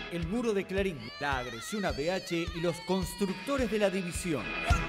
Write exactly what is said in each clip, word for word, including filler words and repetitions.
El muro de Clarín, la agresión a B H y los constructores de la división.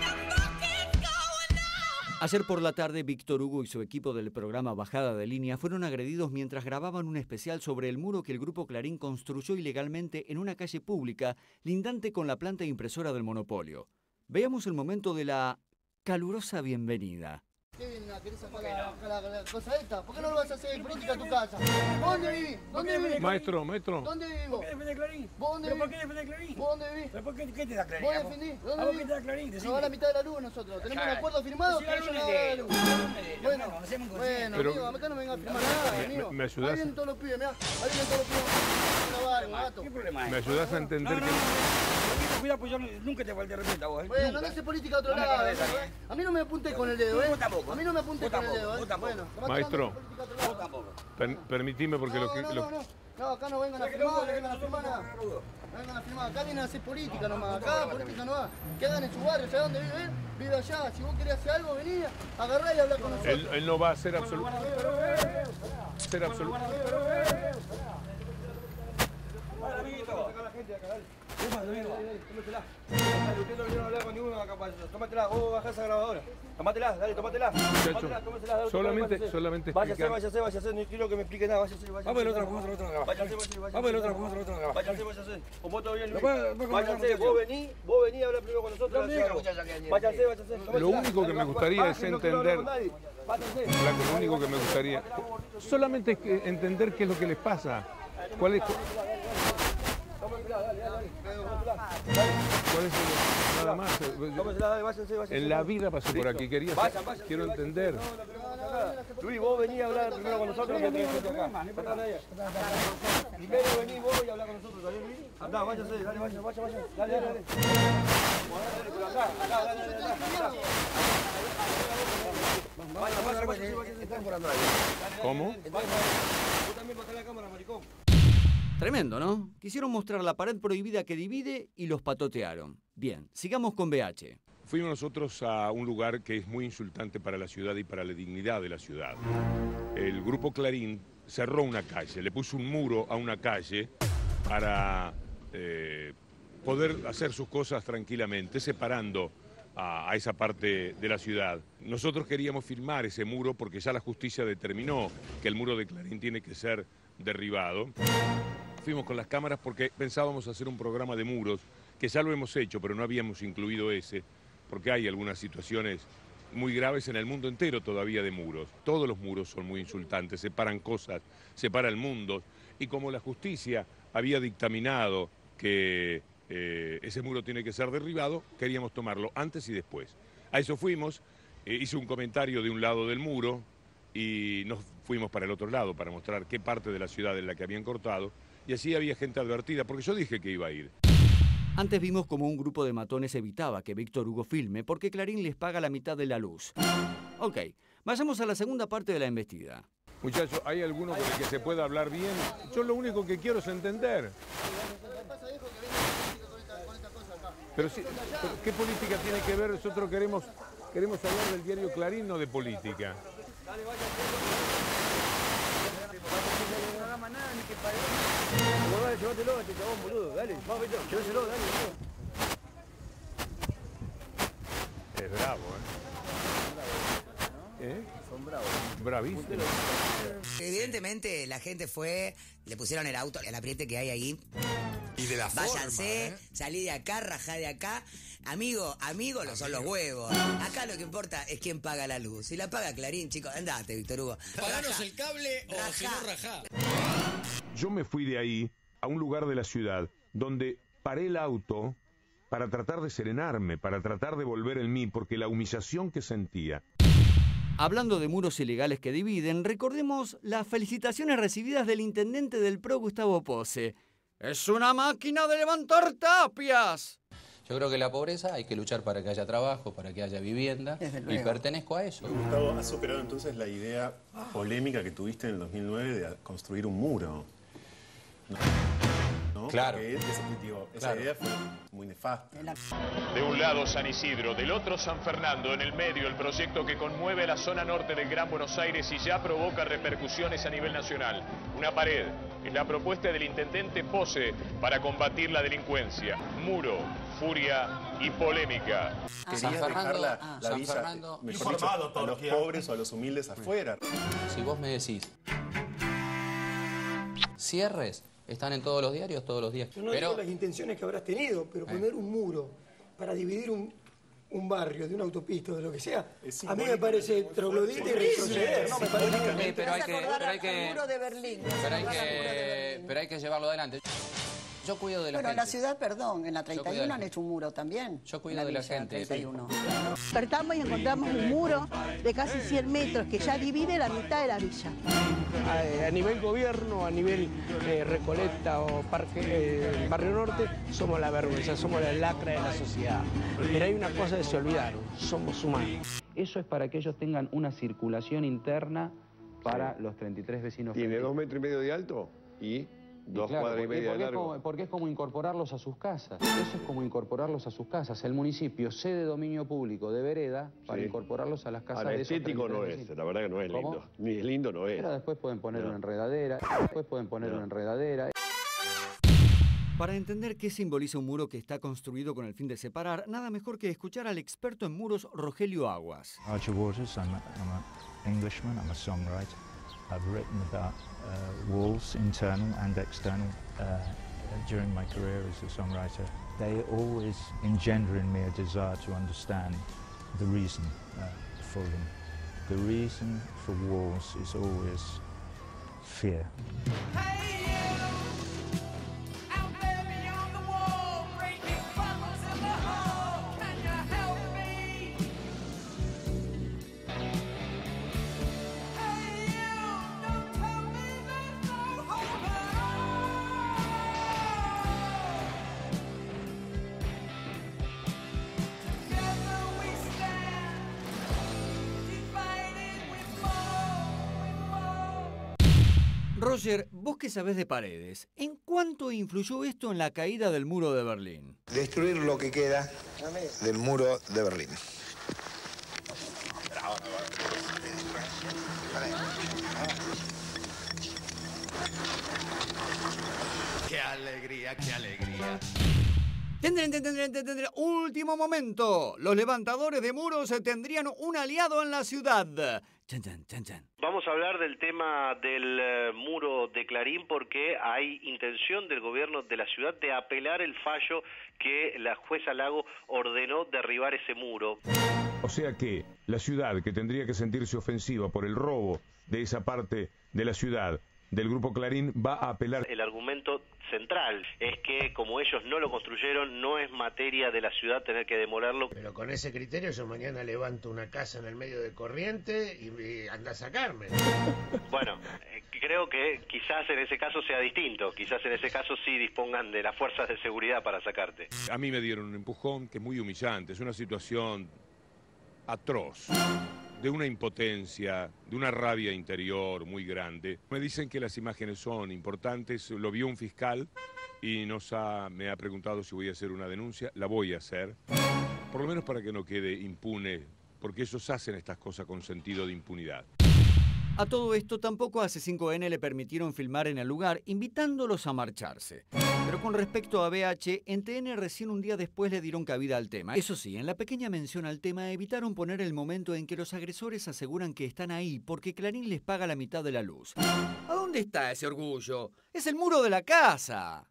Ayer por la tarde, Víctor Hugo y su equipo del programa Bajada de Línea fueron agredidos mientras grababan un especial sobre el muro que el Grupo Clarín construyó ilegalmente en una calle pública lindante con la planta impresora del monopolio. Veamos el momento de la calurosa bienvenida. ¿Qué viene a querer sacar la, la, la, la cosa esta? ¿Por qué no lo vas a hacer en política en tu casa? ¿Dónde vivís? ¿Dónde vivís? Maestro, maestro. ¿Dónde vivís vos? ¿Por qué defendés Clarín? ¿Vos dónde ¿Pero vivís? por qué defendés Clarín? ¿Vos dónde vivís? ¿Pero por qué, qué te da Clarín? ¿Vos a vos? defendís? ¿A ¿Dónde vos qué vivís? te da Clarín? Nos va la mitad de la luz nosotros. ¿Tenemos un acuerdo firmado? Sí, Que la ellos luz nos de- dan la luz. Bueno, hacemos un bueno, Pero- amigo, acá no me venga a firmar nada, ¿Me- amigo. me ayudás? Ahí vienen todos los pibes, mirá. Ahí vienen todos los pibes. Una barba, gato. ¿Qué problema hay? ¿Me ayudás a entender No, no, que... no. Cuidado, pues yo nunca te falté respeto a vos. ¿eh? Bueno, Nunca. no hace política a otro No me lado. perdés, ¿eh? ¿eh? A mí no me apuntes con el dedo, ¿eh? Vos tampoco. A mí no me apuntes Vos con el tampoco, dedo, ¿eh? vos tampoco. Bueno, tomate Maestro. la política a otro lado. Vos tampoco. Per- permitime porque No, lo que... no, lo- no, no. No, acá no vengan a firmar, no vengan a firmar nada. No vengan a firmar, acá vienen a hacer política nomás. Acá política no va. Quedan en su barrio, ¿sabes dónde vive él? Vive allá. Si vos querés hacer algo, vení, agarrá y habla con nosotros. Él, él no va a hacer absolutamente... Ser absolutamente... Hola, amiguito. ¿Qué pasa, amigo? Tómatela. Ustedes no vinieron a hablar con ninguno acá para eso. Tómatela, vos bajás esa grabadora. Tómatela, dale, tómatela. Tómatela, tómatela, dale, solamente- váyase. solamente Váyase, explicar- váyase, váyase, no quiero que me explique nada, váyase, váyase. Vamos al otro, vamos al otro acá. Váyase, váyase, váyase. Vamos al otro, vamos al otro acá. Váyase, váyase. Con vos todavía Después- después Luis. conversamos, Váyase, vos muchacho. venís, vos venís a hablar primero con nosotros. No me digas, muchacho, Váyase, váyase. Tómatela. Lo único que me gustaría es Baje, no quiero hablar entender- con nadie. Váyase. Flaco, lo único que me gustaría... Solamente es que entender qué es lo que les pasa. ¿Cuál es, Tómatela, dale, dale, dale. Tómatela. cuál es el- nada más? Tómatela, dale, váyanse, váyanse. En la vida pasé por aquí. Quería Vayan, saber- vayan, quiero vayan. entender. No, no, no, no, no. Luis, vos venís a hablar primero con nosotros que tenés gente acá. Perdón, ella. Primero venís vos y hablar con nosotros, ¿sabés, Luis? Andá, váyase, dale, vaya, vaya, vaya. Dale, dale, dale. Dale, pero acá, acá, dale, dale, dale, acá. Vaya, vaya, vaya, vaya. Están por andar. ¿Cómo? Vos también bajá la cámara, maricón. Tremendo, ¿no? Quisieron mostrar la pared prohibida que divide y los patotearon. Bien, sigamos con B H. Fuimos nosotros a un lugar que es muy insultante para la ciudad y para la dignidad de la ciudad. El Grupo Clarín cerró una calle, le puso un muro a una calle para eh, poder hacer sus cosas tranquilamente, separando a, a esa parte de la ciudad. Nosotros queríamos firmar ese muro porque ya la justicia determinó que el muro de Clarín tiene que ser derribado. Fuimos con las cámaras porque pensábamos hacer un programa de muros, que ya lo hemos hecho, pero no habíamos incluido ese, porque hay algunas situaciones muy graves en el mundo entero todavía de muros. Todos los muros son muy insultantes, separan cosas, separa el mundo. Y como la justicia había dictaminado que eh, ese muro tiene que ser derribado, queríamos tomarlo antes y después. A eso fuimos, eh, hice un comentario de un lado del muro y nos fuimos para el otro lado para mostrar qué parte de la ciudad en la que habían cortado. Y así había gente advertida, porque yo dije que iba a ir. Antes vimos como un grupo de matones evitaba que Víctor Hugo filme porque Clarín les paga la mitad de la luz. Ok, vayamos a la segunda parte de la embestida. Muchachos, ¿hay alguno con el que se pueda hablar bien? Yo lo único que quiero es entender. Pero, sí, pero ¿qué política tiene que ver? Nosotros queremos, queremos hablar del diario Clarín, no de política. No hagas más nada, ni que pague. Vos dale, llévatelo a este chabón, boludo. Dale, vamos, Beto, lléveselo, dale, boludo. Es bravo, ¿eh? ¿Eh? Son bravos. Bravísimo. Evidentemente la gente fue, le pusieron el auto, el apriete que hay ahí. Y de la Váyanse, forma, ¿eh? salí de acá, rajá de acá. Amigo, amigo, lo son los huevos. Acá lo que importa es quién paga la luz. Si la paga Clarín, chicos, andate, Víctor Hugo. Paganos Rajá. el cable o Rajá. si no rajá. Yo me fui de ahí a un lugar de la ciudad donde paré el auto para tratar de serenarme, para tratar de volver en mí, porque la humillación que sentía. Hablando de muros ilegales que dividen, recordemos las felicitaciones recibidas del intendente del P R O, Gustavo Pose. ¡Es una máquina de levantar tapias! Yo creo que la pobreza hay que luchar para que haya trabajo, para que haya vivienda, y pertenezco a eso. Gustavo, ¿has superado entonces la idea polémica que tuviste en el dos mil nueve de construir un muro? ¿No? ¿No? Claro. Porque ese, digo, esa Claro. idea fue muy nefasta. De un lado San Isidro, del otro San Fernando, en el medio el proyecto que conmueve la zona norte del Gran Buenos Aires y ya provoca repercusiones a nivel nacional. Una pared Es la propuesta del intendente Pose para combatir la delincuencia. Muro, furia y polémica. Quería San dejar Fernando, la, ah, la San villa, Fernando. mejor dicho, a los pobres o a los humildes afuera. Si vos me decís cierres, están en todos los diarios todos los días. Yo no pero digo las intenciones que habrás tenido, pero eh. poner un muro para dividir un, un barrio de una autopista o de lo que sea, Es a mí me parece troglodita y retroceder, ¿no? Me parece Sí, pero hay que, pero hay que, muro de Berlín. pero hay que, pero hay que llevarlo adelante. Yo cuido de la Bueno, en gente. la ciudad, perdón, en la cuido treinta y de uno la han hecho un muro también. Yo cuido de la villa gente. treinta y uno. Despertamos y encontramos un muro de casi cien metros que ya divide la mitad de la villa. A, a nivel gobierno, a nivel eh, Recoleta o Parque, eh, Barrio Norte, somos la vergüenza, somos la lacra de la sociedad. Pero hay una cosa que se olvidaron, somos humanos. Eso es para que ellos tengan una circulación interna para los treinta y tres vecinos. ¿Tiene dos metros y medio de alto? ¿Y? Dos Claro, cuadras y porque, media de porque es largo. como, porque es como incorporarlos a sus casas. Eso es como incorporarlos a sus casas. El municipio cede dominio público de vereda para Sí. incorporarlos a las casas Ahora, de esos estético treinta y no tres es, vecinos. la verdad que no es ¿Cómo? lindo. Ni es lindo no es. Pero después pueden poner No. una enredadera, después pueden poner No. una enredadera. Para entender qué simboliza un muro que está construido con el fin de separar, nada mejor que escuchar al experto en muros Rogelio Aguas. Archer Waters, I'm an Englishman, I'm a songwriter. I've written about uh, walls, internal and external, uh, during my career as a songwriter. They always engender in me a desire to understand the reason uh, for them. The reason for walls is always fear. Roger, vos que sabés de paredes, ¿en cuánto influyó esto en la caída del muro de Berlín? Destruir lo que queda del muro de Berlín. ¡Qué alegría, qué alegría! Tendrán, tendrán, tendrán, último momento. Los levantadores de muros tendrían un aliado en la ciudad. Chan, chan, chan, chan. Vamos a hablar del tema del uh, muro de Clarín porque hay intención del gobierno de la ciudad de apelar el fallo que la jueza Lago ordenó derribar ese muro. O sea que la ciudad, que tendría que sentirse ofensiva por el robo de esa parte de la ciudad del Grupo Clarín, va a apelar. El argumento central es que como ellos no lo construyeron, no es materia de la ciudad tener que demolerlo. Pero con ese criterio yo mañana levanto una casa en el medio de Corriente y, y anda a sacarme. Bueno, eh, creo que quizás en ese caso sea distinto, quizás en ese caso sí dispongan de las fuerzas de seguridad para sacarte. A mí me dieron un empujón que es muy humillante, es una situación atroz, de una impotencia, de una rabia interior muy grande. Me dicen que las imágenes son importantes, lo vio un fiscal y nos ha, me ha preguntado si voy a hacer una denuncia, la voy a hacer, por lo menos para que no quede impune, porque ellos hacen estas cosas con sentido de impunidad. A todo esto tampoco a C cinco N le permitieron filmar en el lugar, invitándolos a marcharse. Pero con respecto a B H, en T N recién un día después le dieron cabida al tema. Eso sí, en la pequeña mención al tema evitaron poner el momento en que los agresores aseguran que están ahí porque Clarín les paga la mitad de la luz. ¿A dónde está ese orgullo? ¡Es el muro de la casa!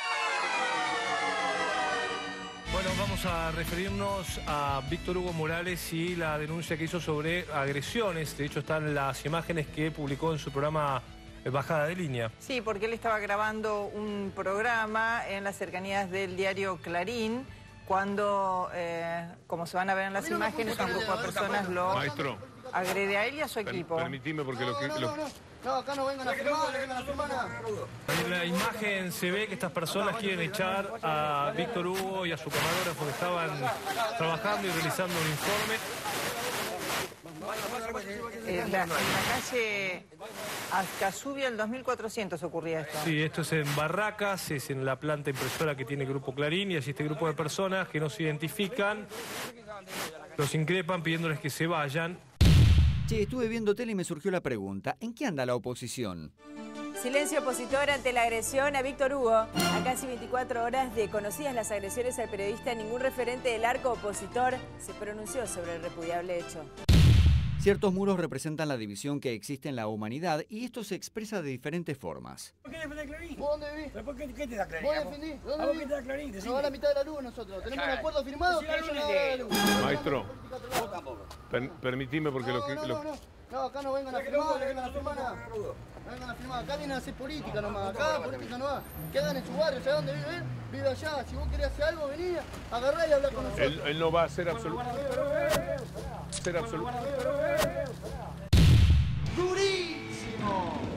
Bueno, vamos a referirnos a Víctor Hugo Morales y la denuncia que hizo sobre agresiones. De hecho, están las imágenes que publicó en su programa Bajada de Línea. Sí, porque él estaba grabando un programa en las cercanías del diario Clarín, cuando, eh, como se van a ver en las imágenes, un grupo de personas lo Maestro, agrede a él y a su per- equipo. permitime porque lo que... lo- No, acá no vengan a firmar, no vengan a firmar nada. En la imagen se ve que estas personas quieren echar a Víctor Hugo y a su camarógrafo que estaban trabajando y realizando un informe. Eh, la, en la calle Azcazubia, el dos mil cuatrocientos ocurría esto. Sí, esto es en Barracas, es en la planta impresora que tiene Grupo Clarín, y allí este grupo de personas que no se identifican los increpan pidiéndoles que se vayan. Che, estuve viendo tele y me surgió la pregunta, ¿en qué anda la oposición? Silencio opositor ante la agresión a Víctor Hugo. A casi veinticuatro horas de conocidas las agresiones al periodista, ningún referente del arco opositor se pronunció sobre el repudiable hecho. Ciertos muros representan la división que existe en la humanidad y esto se expresa de diferentes formas. ¿Por qué defendés Clarín? ¿Vos dónde vivís? ¿Pero por qué, qué te da Clarín? ¿Vos defendís? ¿Dónde ¿A vos vivís? qué te da Clarín? Nos va a la mitad de la luz nosotros. Tenemos un acuerdo firmado que ellos nos van a dar la luz. Maestro, per permitime porque no, lo que... No, lo... no, no. No, acá no vengan a firmar, no vengan a firmar nada. No vengan a firmar. Acá vienen a hacer política nomás. Acá política no va. Quedan en su barrio. ¿Sabés dónde vive él? Vive allá. Si vos querés hacer algo, vení, agarrá y habla con nosotros. Él, él no va a hacer absolutamente... Hacer absolutamente... ¡Durísimo!